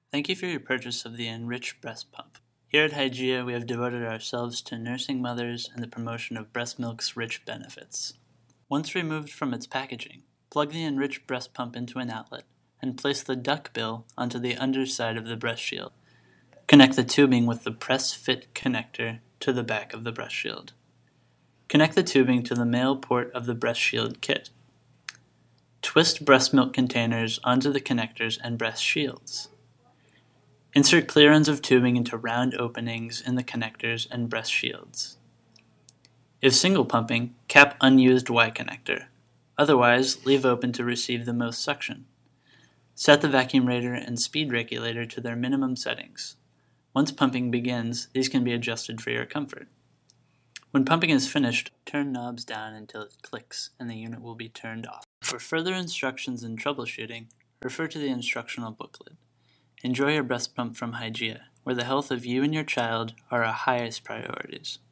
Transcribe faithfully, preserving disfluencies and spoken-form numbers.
Thank you for your purchase of the EnRiche breast pump. Here at Hygieia, we have devoted ourselves to nursing mothers and the promotion of breast milk's rich benefits. Once removed from its packaging, plug the EnRiche breast pump into an outlet and place the duck bill onto the underside of the breast shield. Connect the tubing with the press-fit connector to the back of the breast shield. Connect the tubing to the male port of the breast shield kit. Twist breast milk containers onto the connectors and breast shields. Insert clear ends of tubing into round openings in the connectors and breast shields. If single pumping, cap unused Y connector. Otherwise, leave open to receive the most suction. Set the vacuum rater and speed regulator to their minimum settings. Once pumping begins, these can be adjusted for your comfort. When pumping is finished, turn knobs down until it clicks and the unit will be turned off. For further instructions and troubleshooting, refer to the instructional booklet. Enjoy your breast pump from Hygieia, where the health of you and your child are our highest priorities.